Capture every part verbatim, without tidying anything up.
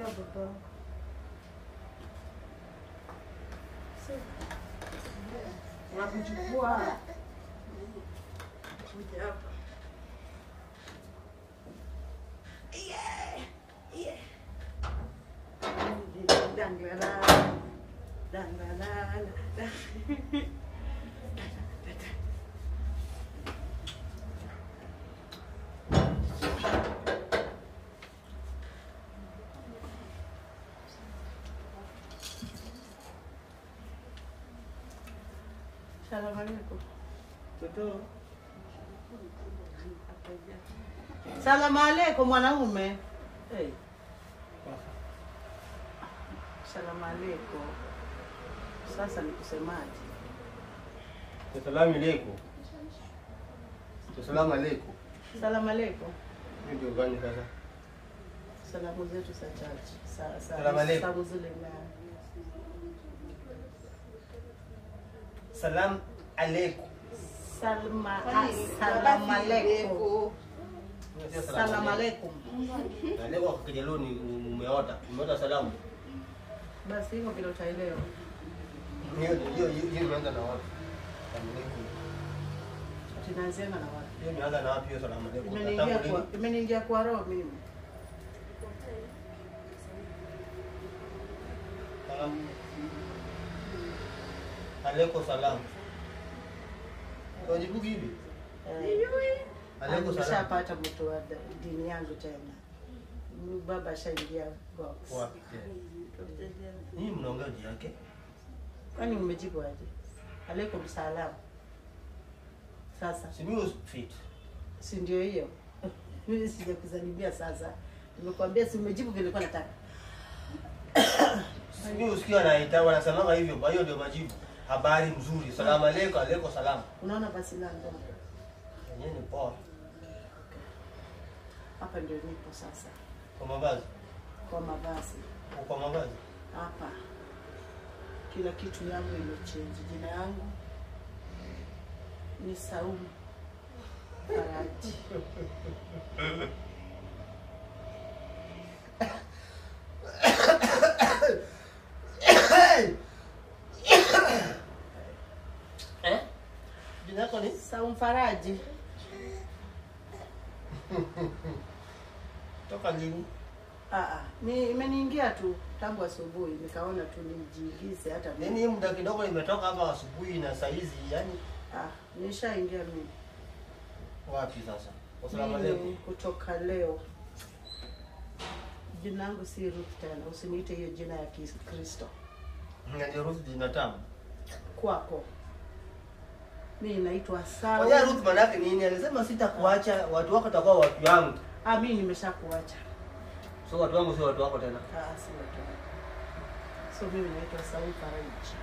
ya baba. Wakuchukua. Kuja hapa. Yeah. Yeah. Danglala. Danglala. Salam alaikum. Toto. Salam alaikum mwanaume. Hey. Salam alaikum. Sasa nikusemaje? Salamu alaikum. Salamu alaikum. Salam alaikum. Ndio gani sasa? Salamu zetu za chachi. Sa Salam alaikum. Salamu zile na Salam alaikum. Salma salam alaikum. Salam alaikum. Na leo kwa kijalo ni umeota. Umeota salamu. Basi hivyo vile utaelewa. Hiyo hiyo hiyo imeanza na wapi? Salamu alaikum. Tunaanza na wapi? Hiyo imeanza na wapi hiyo salamu alaikum? Imeniingia kwa imeniingia kwa roho mimi. Salamu alaikum salam. Wajibu hivi? Eh. Alaikum salam. Nishapata mtu wa dini yangu tena. Baba shaingia box. Wapi? Ni mnaongea juu yake? Kwani umejibu aje? Alaikum salam. Sasa Si mimi fit. si ndio hiyo? Mimi sijakusalimia sasa. Nimekwambia si umejibu vile nilikuwa nataka. Si mimi usikia anaita wanasema hivyo, kwa hiyo ndio majibu. Habari mzuri. Salamu alaikum, alaikum salam. Unaona basi la ndo. Yenyewe ni poa. Hapa ndio nipo sasa. Kwa mavazi. Kwa mavazi. Kwa mavazi. Hapa. Kila kitu yangu imechange. Jina yangu ni Saumu Faraji. Eh? Jina lako ni Saumu Faraji. toka lini? Ah ah, ni imeniingia tu tangu asubuhi nikaona tu nijiingize hata mimi. Nini muda kidogo imetoka hapa asubuhi na saa hizi, yani Ah, nishaingia mimi. wapi sasa? Asalamu Mimi alaykum. kutoka leo. Jina langu si Ruth tena, usiniite hiyo jina ya Kikristo. Ndio Ruth jina tamu. Kwako. Mimi naitwa Saumu. Kwa Ruth maana yake nini? Alisema sitakuacha, watu wako watakuwa watu wangu. Ah, mimi nimeshakuacha. So watu wangu sio watu wako tena. Ah, si watu wangu. So mimi naitwa Saumu Faraji.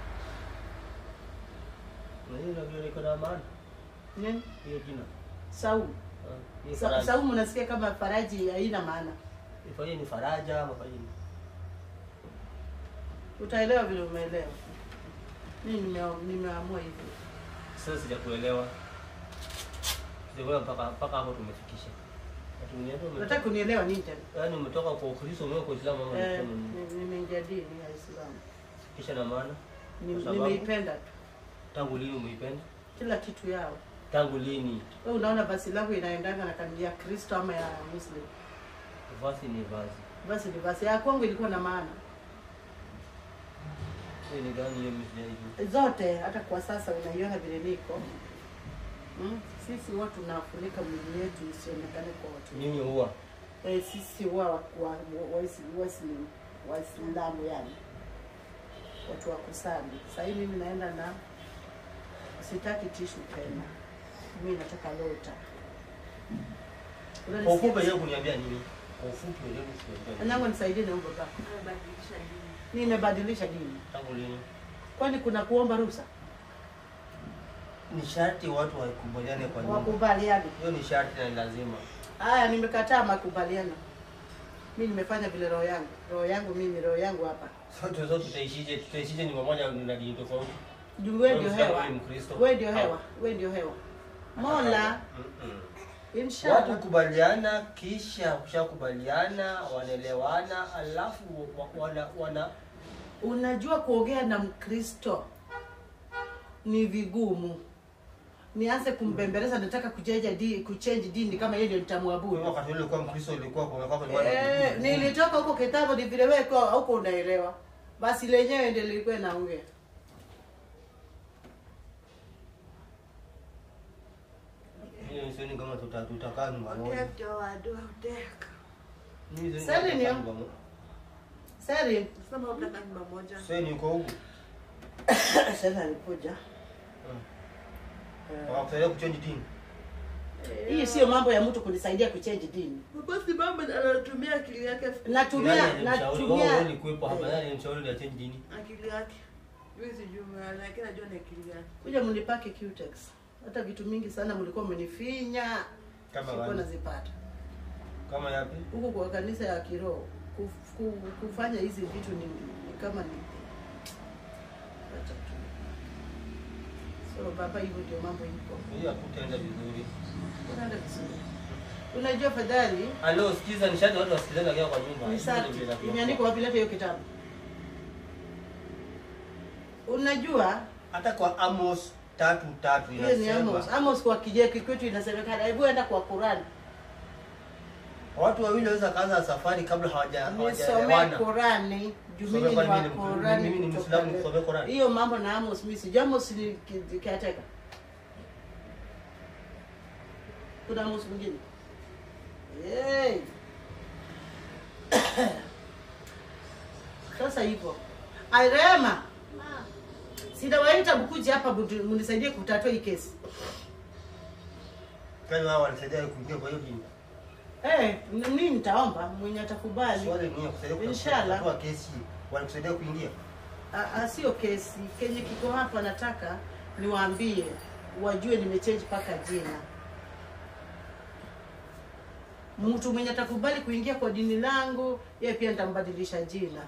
Na hiyo ndio iko na maana. Nini? Hiyo jina. Saumu. Ni Sa Faraja. Saumu unasikia kama Faraji haina maana. Ifanye ni faraja ama fanye ni? Utaelewa vile umeelewa. Mimi nime nimeamua hivyo. Sasa sijakuelewa. Sijakuelewa mpaka mpaka hapo tumefikisha. Unataka kunielewa nini tena? Yaani umetoka kwa Ukristo umekuja kwa Uislamu ama Eh, unasema nimeingia dini ya Uislamu. kisha na maana? Ni- Kwa sababu- Nimeipenda tu. Tangu lini umeipenda? Kila kitu yao. Tangu lini? Wewe unaona basi langu inaendana na kanuni ya Kristo ama ya Muslim? Vazi ni vazi. Basi ni basi ya kwangu ilikuwa na maana. Hii ni gani hiyo msijai? Zote hata kwa sasa unaiona vile niko. Mm? Sisi watu tunafunika mwili yetu isionekane kwa watu. Mimi huwa Eh, sisi wa wa Waislamu Waislamu yani. Watu wa kusali. Sasa hivi mimi naenda na sitaki tishu tena. Mimi nataka lota. kwa ufupi yeye kuniambia nini? Kwa ufupi yeye kuniambia. Anangu nisaidie na umbo baba. Nimebadilisha dini. Nimebadilisha dini. Tangu lini? Kwani kuna kuomba ruhusa? Ni sharti watu wakubaliane kwa nyumba. Wakubaliane. Hiyo ni sharti na ni lazima. Haya, nimekataa makubaliano. Mimi nimefanya vile roho yangu. Roho yangu mimi, roho yangu hapa. Sote zote tutaishije? Tutaishije ni pamoja na dini tofauti. Juu wewe ndio hewa. Wewe ni Mkristo. Wewe ndio hewa. Wewe ndio hewa. Mola, Mm-mm. Inshallah. Watu kubaliana, kisha kushakubaliana, wanaelewana, alafu wana wana unajua kuongea na Mkristo ni vigumu. Nianze kumbembeleza nataka kujeja di kuchange dini kama yeye ndio nitamwabudu. Wakati ule kwa Mkristo ulikuwa kwa kwa kwa eh, nilitoka huko kitabu ni vile wewe kwa huko unaelewa. Basi lenyewe ndio lilikuwa naongea. Mimi sioni kama tutakaa nyumbani. Ndio wadu uteka. Mimi Sasa ni Sari, sema utaka nyumba moja. Sasa ni uko huko. Sasa alikuja. Kwa kusaidia kuchange dini. Hii sio mambo ya mtu kunisaidia kuchange dini. Basi mama anatumia akili yake. Natumia natumia wewe ulikuwepo hapa nani mshauri ya change dini? Akili yake. Wewe sijui lakini najua ni akili yake. Kuja mnipake Q-Tex. Hata vitu mingi sana mlikuwa mmenifinya. Kama sikuwa nazipata. Kama yapi? Huko kwa kanisa ya kiroho kufanya hizi vitu ni, ni kama ni acha tu. So baba hivyo ndio mambo iko. Hiyo hakutaenda vizuri. Unaenda vizuri. Unajua fadhali? Halo, sikiza nishati watu wasikilize kwa kwa nyumba. Ni sasa imeandikwa wapi leta hiyo kitabu? Unajua hata kwa Amos tatu tatu inasema. Ni Amos. Amos kwa kijeki kwetu inasemekana hebu enda kwa Qur'an. Watu wawili waweza kaanza safari kabla hawaja hawajaelewana. Nisome Qur'ani, mimi ni wa Qur'ani. Mimi ni Muislamu nisome Qur'ani. Hiyo mambo na Amos mimi si Amos ni kiateka. Kuna Amos mwingine. Hey. Sasa hivyo. Airema. Sidawaita bukuji hapa mnisaidie kutatua hii kesi. Kani wao walisaidia kuingia kwa hiyo dini. Eh, mimi nitaomba mwenye atakubali. Swali ni kusaidia inshallah kwa kesi walikusaidia kuingia. Ah, sio kesi. Kenye kiko hapa nataka niwaambie wajue nimechange paka jina. Mtu mwenye atakubali kuingia kwa dini langu, yeye pia nitambadilisha jina.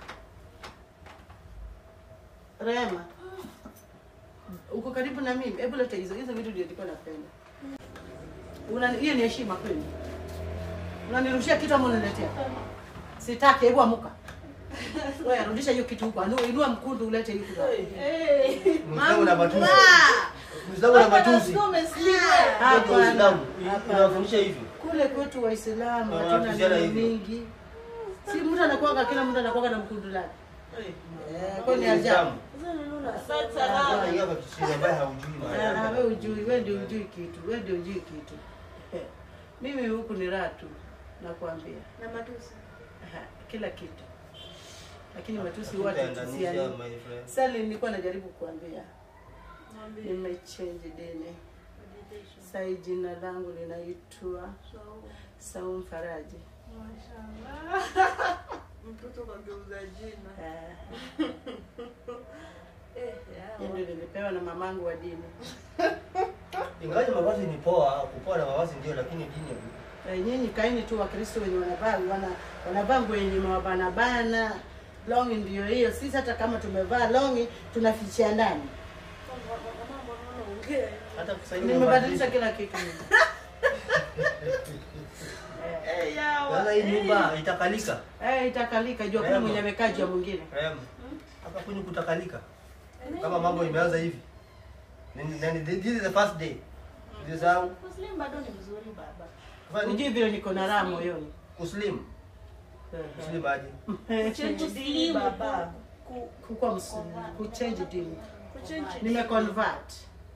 Rema. Uko karibu na mimi. Hebu leta hizo hizo vitu ndio nilikuwa napenda. Una hiyo ni heshima kweli. Unanirushia kitu ama unaniletea? Sitaki, hebu amuka. Wewe rudisha hiyo kitu huko. Inua mkundu ulete hiyo kitu. Eh. Muislamu na matusi. Muislamu na matusi. Hapo Muislamu. Unafundisha hivyo. Kule kwetu Waislamu hatuna neno mingi. Si mtu anakuanga kila mtu anakuanga na mkundu lake. Eh, kwa ni ajabu. Asante sana. Hiyo kwa kishida ambaye haujui maana. Ah, wewe hujui, wewe ndio hujui kitu. Wewe ndio hujui kitu. Mimi huku ni ratu nakwambia. Na matusi. Kila kitu. Lakini matusi wote tusiani. Sasa nilikuwa najaribu kuambia. Nimechange dini. Sasa jina langu linaitwa Saum Faraji. Mashaallah. Mtoto kageuza jina. Eh. Eh, ndio nilipewa na mamangu wa dini. Ingawa mavazi ni poa, kupoa na mavazi ndio lakini dini Eh, nyinyi kaini tu Wakristo wenye wanavaa wana wanavaa nguo yenye mabana bana. Longi ndio hiyo. Sisi hata kama tumevaa longi tunafichia ndani. hata kusaidia. Nimebadilisha kila kitu. Eh, yawa. Sasa hii nyumba itakalika. Eh, itakalika. Jua kuna mwenye amekaa juu ya mwingine. Rem. Hapa kuni kutakalika. Kama mambo imeanza hivi. Nani this is the first day. This how Muslim bado ni mzuri baba. Unajui vile niko na raha moyoni. Muslim. Muslim aje. Change dini baba. Kukua Muslim, kuchange dini. Kuchange. Nime convert.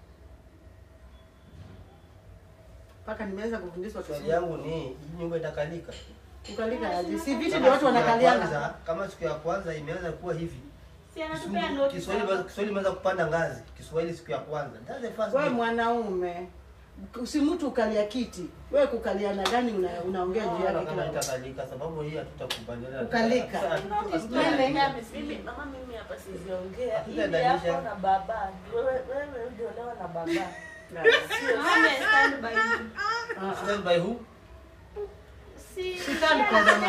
Paka nimeanza kufundishwa Swali yangu ni hii nyumba itakalika. Kukalika aje? Si vitu ndio watu wanakaliana. Kama siku ya kwanza imeanza kuwa hivi. Si anatupea notice. Kiswahili Kiswahili imeanza kupanda ngazi. Kiswahili siku ya kwanza. That's the first. Wewe mwanaume si mtu ukalia kiti. Wewe kukaliana gani una, unaongea juu yake kila wakati? Itakalika sababu hii hatutakubaliana. Kukalika. Mimi mama mimi hapa siziongea. Hivi hapo na baba. Wewe wewe uliolewa na baba. Mama stand by you. Stand by who? Si Stand kwa mama.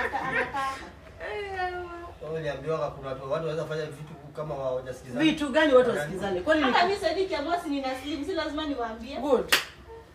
Wao niambiwa kuna watu wanaweza fanya vitu kama hawajasikizana. Vitu gani watu wasikizane? Kwani hata mimi Sadiki Amos nina slim, si lazima niwaambie. Good.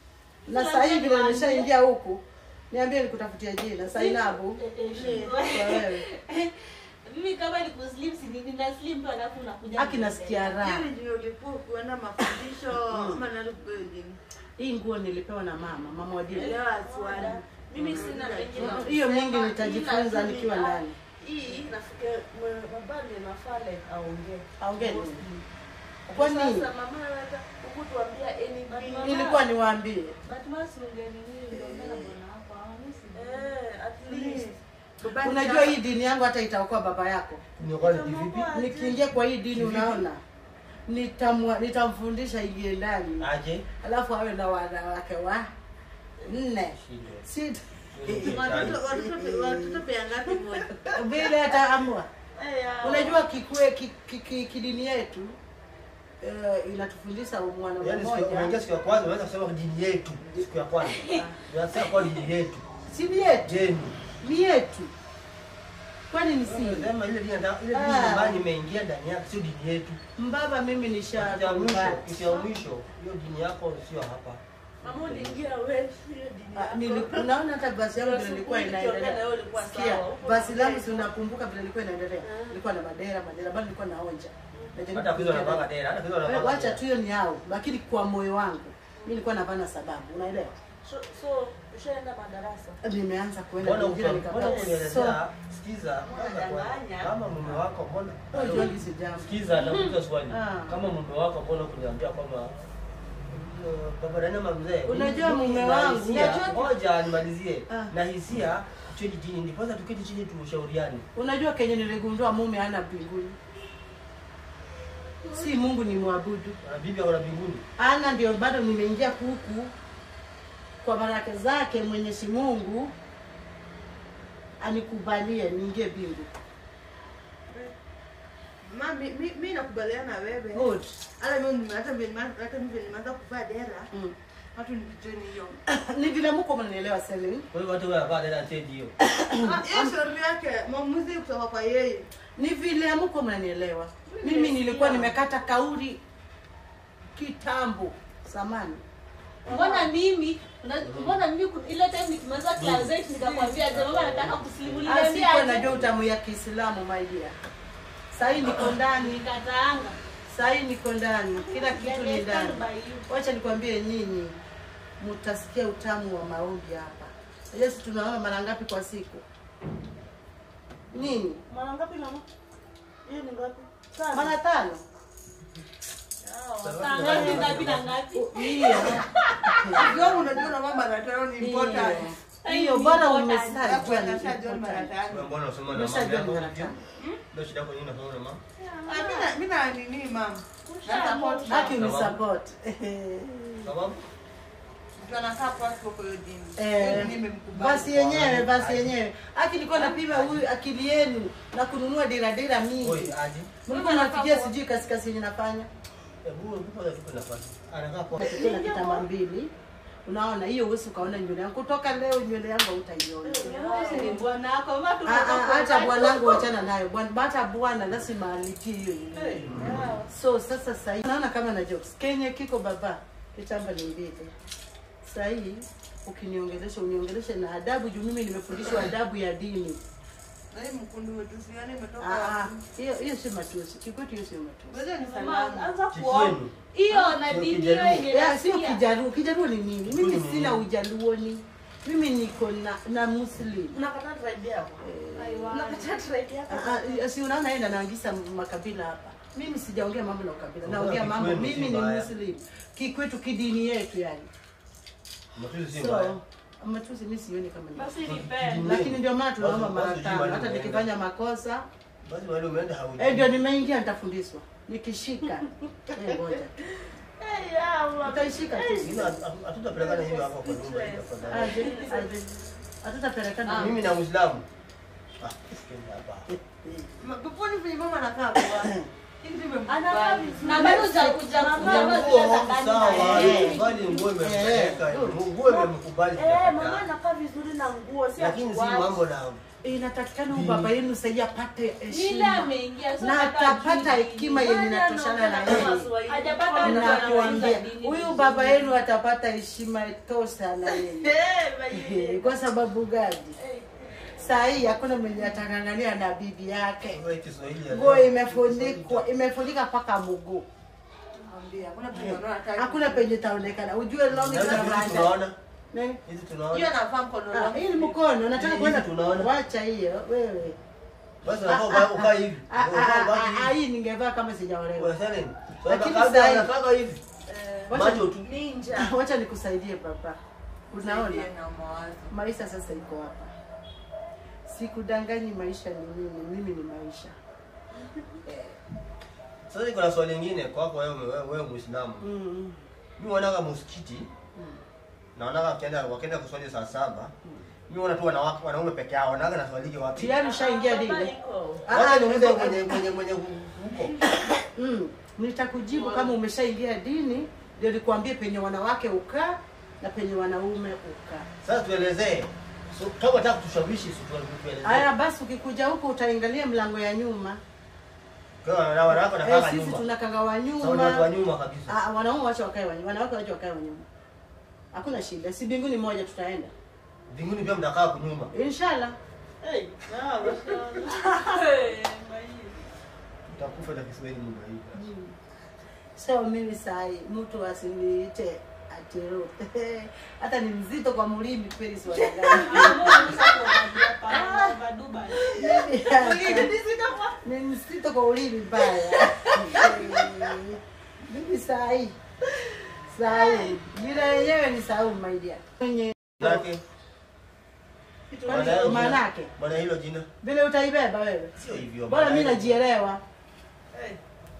Na sasa hivi vile nimeshaingia huku, niambie nikutafutia jina, Sainabu. Kwa wewe. Mimi kama ni kuslim si nini na slim tu alafu unakuja. Haki nasikia raha. Hivi ndio ulipokuwa kuenda mafundisho ama nalipeni. Hii nguo nilipewa na mama, mama wa dini. Elewa swali. Mimi sina pengine. Hiyo mingi nitajifunza nikiwa ndani. Hii nafikia baba ndiye nafale aongee. Aongee. Kwa nini? Sasa mama hata huku tuambia anything. Nilikuwa niwaambie. But masi ungeni nini ndio mbona bwana hapa hamisi. Eh, at least. Unajua hii dini yangu hata itaokoa baba yako. Niokoa vipi? Nikiingia kwa hii dini unaona nitamwa nitamfundisha ingie ndani. Aje? Alafu awe na wanawake wa nne. Sita. Watoto watoto watoto pia ngapi moja? Vile hata amua. Unajua kikwe kidini yetu Uh, inatufundisha mwana mmoja. Yaani siku unaingia siku ya kwanza unaweza kusema dini yetu siku ya kwanza. Unasema kwa dini yetu. Si ni yetu. Dini. Ni yetu. Kwani ni si? Sema ile dini ndio ile dini ambayo nimeingia ndani yake sio dini yetu. Mbaba mimi nisha ya mwisho, kisha mwisho hiyo dini yako sio hapa. Mama uliingia wewe hiyo dini yako. Nilikuwa unaona hata basi yangu vile ilikuwa inaendelea. Sikia, basi langu si unakumbuka vile ilikuwa inaendelea. Nilikuwa na madera, madera bado nilikuwa naonja. Hata kizo na banga dera, hata kizo na banga. Wacha tu hiyo ni hao, lakini kwa moyo wangu mimi nilikuwa napana sababu, unaelewa? So, so ushaenda madarasa? Nimeanza kuenda nyingine nikapata. Sikiza, kama mume wako mbona? Unajua hizi jambo. Sikiza, nakuuliza swali. Kama mume wako mbona kuniambia kwamba baba Dana mzee. Unajua mume wangu, ngoja nimalizie. Na hisia chini chini ndipo sasa tuketi chini tushauriane. Unajua Kenya niligundua mume hana mbinguni. Si Mungu ni muabudu. Na bibi ana mbinguni. Ana ndio bado nimeingia huku kwa baraka zake Mwenyezi Mungu anikubalie niingie mbingu. Mami mimi nakubaliana na wewe. Good. Hata mimi hata mimi hata mimi nimeanza kuvaa dera. Mm. Watu nikijeni hiyo. Ni vile mko mnanielewa Selin. Kwa hiyo watu wanavaa dera change hiyo. Hiyo shauri yake maamuzi kutoka kwa yeye. Ni vile mko mnanielewa. Mimi nilikuwa nimekata kauli kitambo zamani. Mbona mimi mbona mimi ile time nikimaliza class eight nikakwambia je mama nataka kuslimu niliambia aje najua utamu ya Kiislamu my dear. Sasa niko ndani kataanga. Sasa niko ndani kila kitu ni ndani. Wacha nikwambie nyinyi mtasikia utamu wa maombi hapa. Sasa tunaona mara ngapi kwa siku? Nini? Mara ngapi mama? Hiyo ni ngapi? Mara tano. Sasa ni ngapi na ngapi? Hiyo. Ndio unajua mama anataka ni important. Hiyo bora umesali kwa nashajua mara tano. Mbona unasema na mama yako? Ndio shida kwa nini unasema na mama? Ah mimi na nini mama? Na support. Haki ni support. Sababu tunakaa kwa kwa hiyo dini. Eh, basi yenyewe basi yenyewe. Haki nilikuwa napima huyu akili yenu na kununua dira dira mingi. Oi aje. Mlikuwa nafikia sijui kasikasi yenye nafanya. Hebu ukipa tuko nafasi. Anakaa kwa Kuna kitamba mbili. Unaona hiyo wewe ukaona nywele yangu kutoka leo nywele yangu utaiona. Ni bwana wako mama tu. Hata bwanangu achana nayo. Bwana hata bwana lazima alikie hiyo. So sasa sasa naona kama na jokes. Kenya kiko baba. Kitamba ni mbili. Sasa hii ukiniongelesha uniongeleshe na adabu juu mimi nimefundishwa adabu ya dini. Na hii mkundu wetu siani umetoka wapi? Hiyo hiyo si matusi. Kikwetu hiyo si matusi. Wewe ni salama. Anza kuomba. Hiyo na dini hiyo yenyewe. Sio Kijaluo. Kijaluo ni nini? Mimi sina Ujaluoni. Mimi niko na na Muslim. Unakata tribe yako. Unakata tribe yako. Ah, si unaona yeye anaangisa makabila hapa. Mimi sijaongea mambo na ukabila. Naongea mambo mimi ni Muslim. Kikwetu kidini yetu yani. Matusi si mbaya. Matusi mimi sioni kama ni. Basi nipe. Lakini ndio maana tunaomba mara tano hata nikifanya makosa. Basi wale umeenda haujui. Eh ndio nimeingia nitafundishwa. Nikishika. Eh ngoja. Eh ya utaishika tu. Hatutapelekana hiyo hapo kwa nyumba hiyo kwa Aje aje. Hatutapelekana. Mimi na Muislamu. Ah, sikenda hapa. Before ni mama anakaa kwa. Anakaa vizuri. Na bado hujakuja mama sawa, bali nguo imempeleka. Nguo imemkubali. Eh, mama anakaa vizuri na nguo, si lakini si mambo na inatakikana baba yenu sasa apate heshima. Ile ameingia na atapata hekima yenye inatoshana na yeye. Hajapata na kuambia huyu baba yenu atapata heshima tosha na yeye. Kwa sababu gani? Saa hii hakuna mwenye atangangania na bibi yake. Nguo imefunikwa, imefunika paka mguu. Hakuna penye taonekana. Ujue longi tunaona. Nini? Hizi tunaona. Hiyo anavaa mkono longi. Hii ni mkono, nataka kwenda wacha hiyo wewe. Basi unafaa ukaa hivi. Ah, hii ningevaa kama sijaolewa. Unasema nini? Lakini sasa unafaa hivi. Macho tu ninja. Wacha nikusaidie baba. Unaona? Maisha sasa iko hapa. Sikudanganyi maisha ni mimi, mimi ni maisha. Sasa niko na swali lingine kwako wewe wewe Muislamu. Mm. Mimi wanaga msikiti. Mm. Na wanaga wakienda wakienda kuswali saa saba. Mimi wana tu wanawake wanaume peke yao. Wanaga na swali wapi? Tayari ushaingia dini. Ah, niulize kwenye kwenye kwenye huko. Mm. Nitakujibu kama umeshaingia dini, ndio nikwambie penye wanawake ukaa na penye wanaume ukaa. Sasa tuelezee. So, kama unataka kutushawishi tuelezee. Haya basi ukikuja huko utaangalia mlango ya nyuma. Kwa wana wanawake wanakaa nyuma. Sisi tunakanga wa nyuma. Sawa, watu wa nyuma kabisa. Ah, wanaume wacha wakae wa nyuma, wanawake wacha wakae wa nyuma. Hakuna shida. Si mbinguni moja tutaenda. Mbinguni pia mnakaa kwa nyuma. Inshallah. Eh, na mashallah. Eh, mai. Tutakufa na Kiswahili nyumba hii. So mimi sai mtu asiniite atero. Hata ni mzito kwa mulimi kweli si wanadamu. Ni mzito kwa ulimi baya. Mimi sai. Sai. Bila yenyewe ni sau maidia. Nake. Maana yake. Bwana hilo jina. Vile utaibeba wewe. Sio hivyo. Bora mimi najielewa. Eh.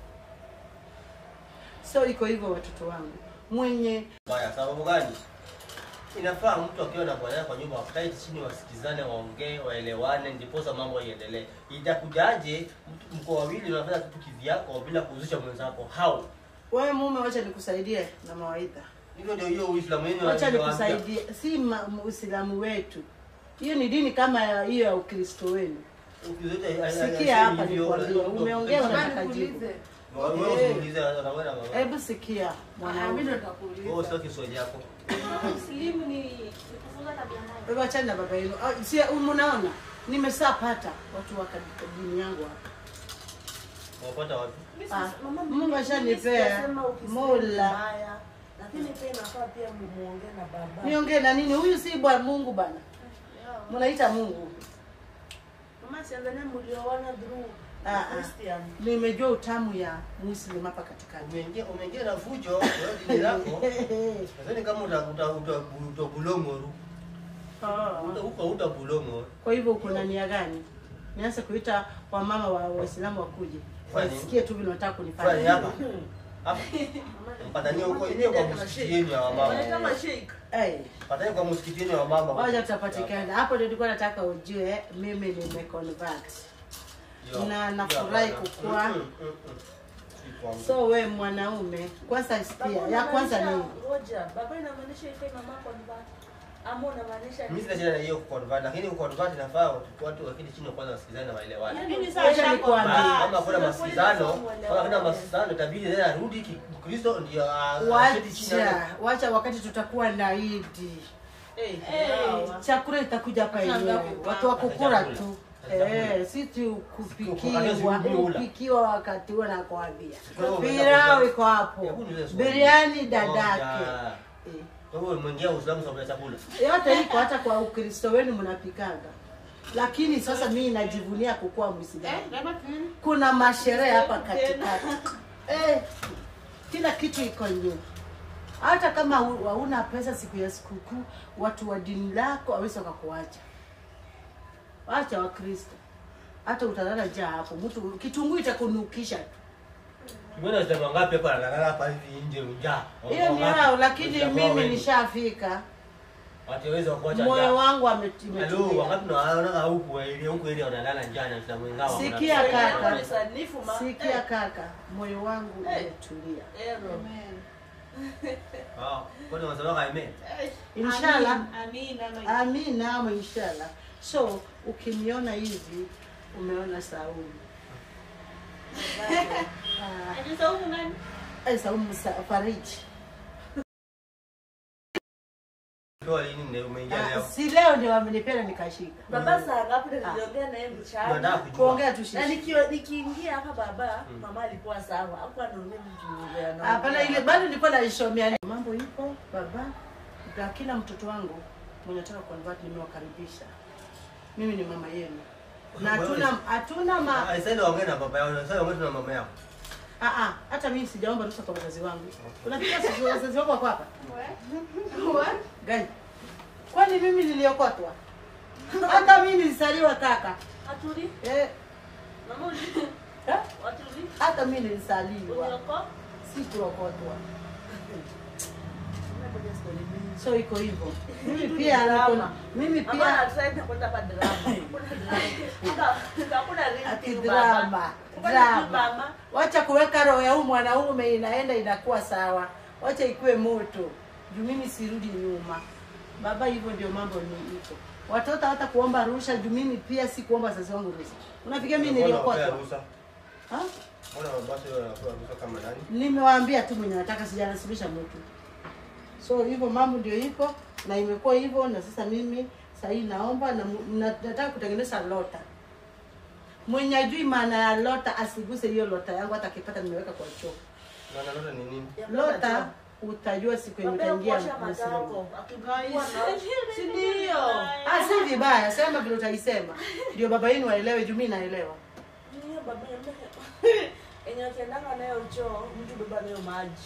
So iko hivyo watoto wangu. Mwenye Baya sababu gani? Inafaa mtu akiwa na bwana kwa nyumba wakae chini wasikizane, waongee, waelewane ndipo mambo yaendelee. Itakujaje mtu mko wawili unafanya kitu kivyako bila kuhusisha mwenzako? How? wewe mume wacha nikusaidie na mawaidha. Hivyo ndio hiyo Uislamu wenu. Wacha nikusaidie. Si Uislamu wetu. Hiyo ni dini kama hiyo ya Ukristo wenu. Sikia hapa nikwambia, umeongea unataka jibu. Wewe usiulize na wewe na mama. Hebu sikia mwanangu. Mimi ndo nitakuuliza. Wewe sio Kiswahili yako. Muslimu ni kufunga tabia mbaya. Wewe acha na baba yenu. Si unaona? Nimeshapata watu wa dini yangu hapa. Wapata wapi? Mungu ashanipea Mola. Lakini pia inafaa pia muongee na baba. Niongee na nini? Huyu si bwana Mungu bana. Mnaita Mungu. Mama si anzania mlioona through Christian. Nimejua utamu ya Muslim hapa katikati. Umeingia umeingia na fujo wewe dini lako. Sasa ni kama utakuta utobulongo. Ah, uko utabulongo. Kwa hivyo uko na nia gani? Nianze kuita wamama wa Waislamu wakuje. Wasikie tu vile unataka kunifanya. Hapa. Hapa. Mpatania huko yenyewe kwa msikitini wa mama. Kama sheikh. Eh. Patani kwa msikitini wa mama. Wacha tutapatikana. Hapo ndio nilikuwa nataka ujue mimi nimeconvert. Na nafurahi kukua. So we mwanaume, kwanza sikia. Ya kwanza ni Roger, baba inamaanisha ife mama convert. Ama unamaanisha mimi sina shida na hiyo convert, lakini convert inafaa watu wakati chini kwanza wasikizane na waelewane. Yaani sasa nikwambie kama kuna masikizano, kama kuna masikizano itabidi yeye arudi Kristo ndio aketi chini. Wacha wakati tutakuwa na Idi. Eh, chakula itakuja hapa yenyewe. Watu wa kukula tu. Eh, si tu kupikiwa, kupikiwa wakati wana kuambia. Pilau iko hapo. Biriani dadake. Eh. Wewe mwingia Uislamu sababu ya chakula. Yote iko hata kwa Ukristo wenu mnapikanga. Lakini sasa mimi najivunia kukua Muislamu. Kuna masherehe hapa katikati. Eh, kila kitu iko nyuma. Hata kama hauna pesa siku ya sikukuu, watu wa dini lako hawezi kukuacha. Acha wa Kristo. Hata utalala njaa hapo. Mtu kitunguu itakunukisha tu. Mbona sema ngapi hapa analala hapa hivi nje njaa. Hiyo ni hao, lakini mimi nishafika. Wataweza kuacha. Moyo wangu ametulia. Hello, wakati tunaona huku ile huku ile wanalala njana na mwengawa. Sikia kaka. Umesanifu ma. Sikia kaka, moyo wangu umetulia. Amen. Ah, kwani wasema amen? Inshallah. Amina. Amina, inshallah. So, ukiniona hivi, umeona Saumu. Ah, Ni Saumu nani? eh, Saumu Fariji. Ndio lini ndio umeingia Ah, leo? si leo ndio wamenipenda nikashika. Baba saa ngapi niliongea naye mchana? Ndio kujua. Kuongea tu Na shishi. nikio nikiingia hapa baba, mama alikuwa sawa. Hakuwa anaongea mtu na. Hapana, ile bado nilikuwa naishomea. Mambo ipo baba. Kwa kila mtoto wangu mwenye nataka convert nimewakaribisha. Mimi ni mama yenu. Na hatuna hatuna ma Ah, sasa ndio ongea na baba yao, sasa ongea na mama yao. ah ah, hata mimi sijaomba ruhusa kwa wazazi wangu. Unafikia sisi wazazi wako wako hapa? Wewe? Gani? Kwani mimi niliokotwa? Hata mimi nilisaliwa kaka. Aturi? Eh, Mama uli? eh? Aturi? Hata mimi nilisaliwa. Ulioko? Si kuokotwa. So iko hivyo. Mimi pia niko mimi Mama pia anataka kwenda pa drama. Kuna drama. Hakuna ati real drama. Drama. Wacha kuweka roho ya huyu mwanaume inaenda inakuwa sawa. Wacha ikuwe moto. Juu mimi sirudi nyuma. Baba, hivyo ndio mambo ni iko. Watoto hata kuomba ruhusa juu mimi pia si kuomba wazazi wangu ruhusa. Unafikia mimi niliokotwa? Ha? Mbona basi wewe unakuwa ruhusa kama nani? Nimewaambia tu mwenye nataka, sijanasibisha mtu. So hivyo mambo ndio iko na imekuwa hivyo, na sasa mimi sasa hii naomba na, na nataka kutengeneza lota. Mwenye ajui maana ya lota asiguse hiyo lota yangu, hata akipata nimeweka kwa choo. Maana lota ni nini? Lota utajua siku yenye utaingia Muislamu. Si ndio? Ah, si vibaya, sema vile utaisema. Ndio baba yenu waelewe, juu mimi naelewa. Ndio baba yangu. Enye akiendanga nayo choo, mtu beba nayo maji.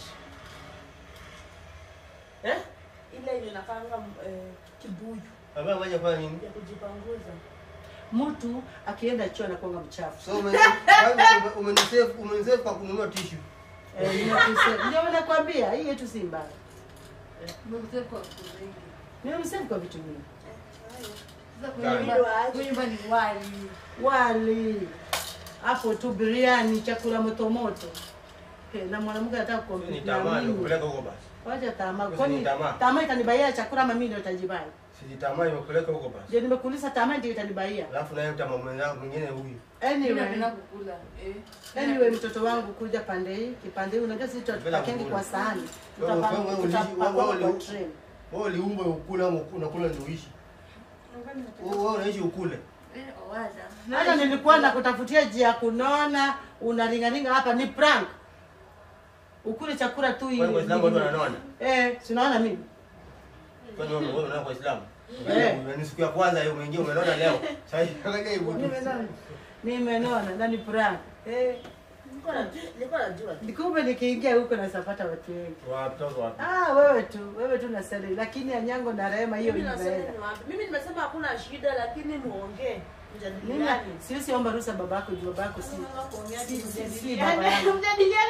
Eh? Ile ile inakanga eh, kibuyu Baba ngoja kwa nini? ya kujipanguza. Mtu akienda choo anakuwa mchafu. So ume umenisave umenisave kwa kununua tissue. Eh, ninakusema. Ndio nakwambia, hii yetu si mbaya. Nimekuja kwa kuzingi. Nimemsave kwa vitu vingi. Sasa Gani? kwa nyumba ni wali. Wali. Hapo tu biriani, chakula moto moto. Okay, na mwanamke anataka Ni kukompea tamaa mimi. nikupeleka huko basi. Wacha tamaa. Wewe Kwani ni tamaa. tamaa itanibaia chakula ama mimi ndio nitajibai? Si tamaa nimekupeleka huko basi. Je, nimekuuliza tamaa ndio itanibaia? Alafu naye mtama mwenzangu mwingine huyu. Mimi napenda Anyway, kukula. Eh. anyway mtoto wangu kuja pande hii, kipande hii unajua sisi tutapakengi kwa sahani. Wewe- wewe- Tutapanga wewe- tutapakwa wewe- kwa wewe- tray. Wewe uliumba ukula ama unakula ndio uishi. Wewe unaishi ukule. Eh, owaza. Hata nilikuwa nakutafutia njia ya kunona, unalingalinga hapa ni prank. Ukule chakula tu Wewe kwa Islamu watu wananona. Eh, tunaona mimi. Kwani wewe wewe unaona kwa Islamu? Eh. Ni siku ya kwanza hiyo umeingia umelona leo. Sasa kaja hivyo tu. Nimenona na ni prank. Eh, Nilikuwa na nilikuwa najua. nikumbe nikiingia huko na sapata watu wengi. Watoto wapi? Ah, wewe tu, wewe tu na sali, lakini Anyango na Rehema hiyo Mimi nasema inaenda. ni wapi? Mimi nimesema hakuna shida lakini muongee. Mimi Mjadiliane. siwezi omba ruhusa babako juu babako si Kuongea si- si- si mjadiliane. baba yangu. Mjadiliane.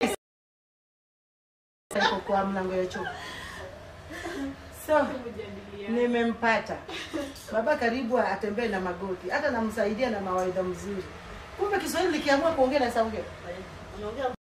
Yuko kwa mlango ya choo. So, nimempata. Baba karibu atembee na magoti. Hata namsaidia na mawaidha mzuri. Kumbe Kiswahili nikiamua kuongea na sauge. Unaongea